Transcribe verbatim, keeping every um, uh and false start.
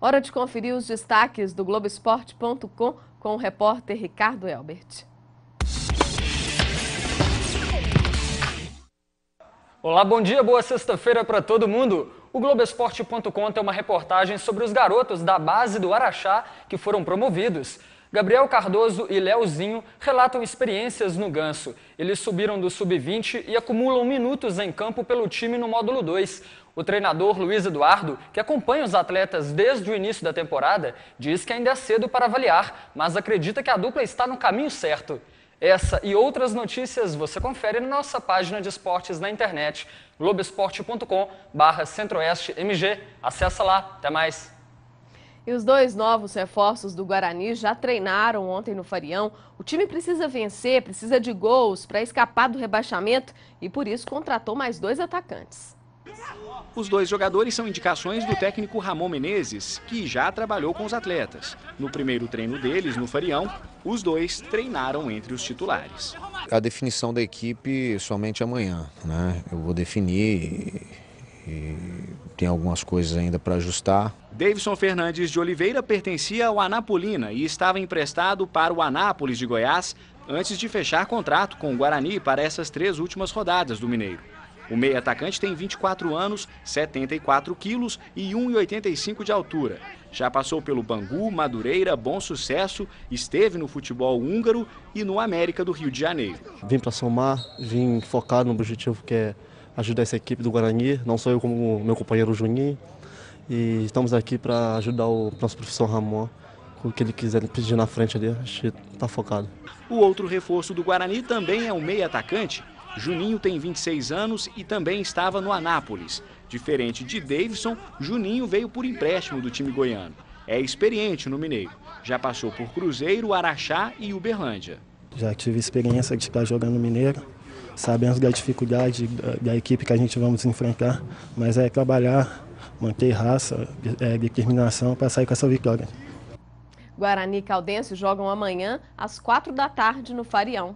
Hora de conferir os destaques do Globo Esporte ponto com com o repórter Ricardo Elbert. Olá, bom dia, boa sexta-feira para todo mundo. O Globo Esporte ponto com tem uma reportagem sobre os garotos da base do Araxá que foram promovidos. Gabriel Cardoso e Leozinho relatam experiências no Ganso. Eles subiram do sub vinte e acumulam minutos em campo pelo time no módulo dois. O treinador Luiz Eduardo, que acompanha os atletas desde o início da temporada, diz que ainda é cedo para avaliar, mas acredita que a dupla está no caminho certo. Essa e outras notícias você confere na nossa página de esportes na internet, globo esporte ponto com barra centro-oeste M G. Acessa lá, até mais! E os dois novos reforços do Guarani já treinaram ontem no Farião. O time precisa vencer, precisa de gols para escapar do rebaixamento e por isso contratou mais dois atacantes. Os dois jogadores são indicações do técnico Ramon Menezes, que já trabalhou com os atletas. No primeiro treino deles, no Farião, os dois treinaram entre os titulares. A definição da equipe somente amanhã, né? Eu vou definir e, e tem algumas coisas ainda para ajustar. Davidson Fernandes de Oliveira pertencia ao Anapolina e estava emprestado para o Anápolis de Goiás antes de fechar contrato com o Guarani para essas três últimas rodadas do Mineiro. O meio-atacante tem vinte e quatro anos, setenta e quatro quilos e um metro e oitenta e cinco de altura. Já passou pelo Bangu, Madureira, Bom Sucesso, esteve no futebol húngaro e no América do Rio de Janeiro. Vim para somar, vim focado no objetivo que é ajudar essa equipe do Guarani, não só eu como meu companheiro Juninho. E estamos aqui para ajudar o nosso professor Ramon, com o que ele quiser pedir na frente ali, a gente está focado. O outro reforço do Guarani também é um meio-atacante. Juninho tem vinte e seis anos e também estava no Anápolis. Diferente de Davidson, Juninho veio por empréstimo do time goiano. É experiente no Mineiro. Já passou por Cruzeiro, Araxá e Uberlândia. Já tive experiência de estar jogando no Mineiro. Sabemos da dificuldade da, da equipe que a gente vamos enfrentar, mas é trabalhar, manter raça, é, determinação para sair com essa vitória. Guarani e Caldense jogam amanhã às quatro da tarde no Farião.